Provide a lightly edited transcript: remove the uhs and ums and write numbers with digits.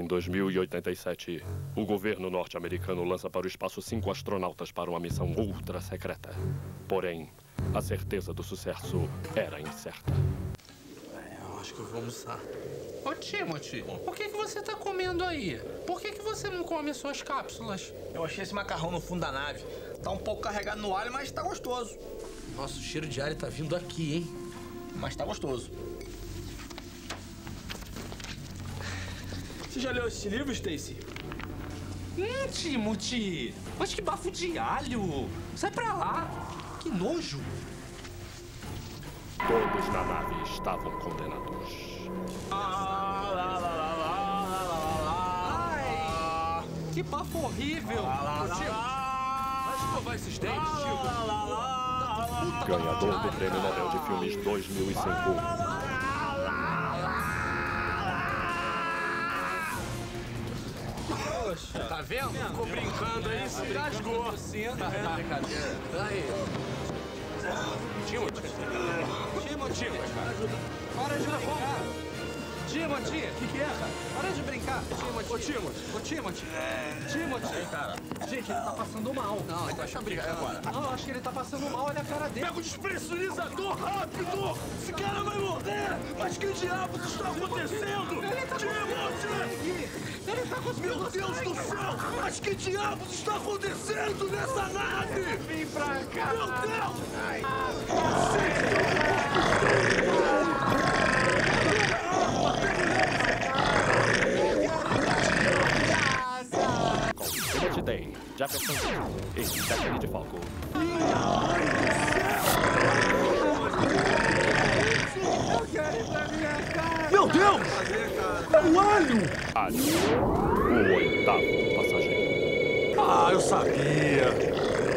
2087, o governo norte-americano lança para o espaço 5 astronautas para uma missão ultra secreta. Porém, a certeza do sucesso era incerta. Eu acho que eu vou almoçar. Ô, Timothy, o que você tá comendo aí? Por que você não come suas cápsulas? Eu achei esse macarrão no fundo da nave. Tá um pouco carregado no alho, mas tá gostoso. Nossa, o cheiro de alho tá vindo aqui, hein? Mas tá gostoso. Você já leu esse livro, Stacy? Timothy! Mas que bafo de alho! Sai pra lá! Que nojo! Todos na nave estavam condenados. Ai! Que bafo horrível! Vai escovar esses dentes, tio. Ganhador do Prêmio Nobel de Filmes 2005. Tá vendo? Ficou brincando aí, se engasgou. Brincadeira. Aí. Timothy, Para de brincar! Timothy! o que é, cara? Para de brincar! Timothy! Ô, Timothy. Ô, Timothy! Timothy! Cara, Gente, ele tá passando mal. não, ele tá brincando agora. Não, eu acho que ele tá passando mal. Olha a cara dele. Pega o despressurizador rápido! Esse cara vai morrer! Mas que diabos está acontecendo? Timothy! Ele tá com Meu Deus do céu! Mas que diabos está acontecendo nessa nave? Vem pra cá! Meu Deus! Timothy Day, Jefferson e Stephanie de Falco. Meu Deus! É um alho! Alho, o oitavo passageiro. Ah, eu sabia!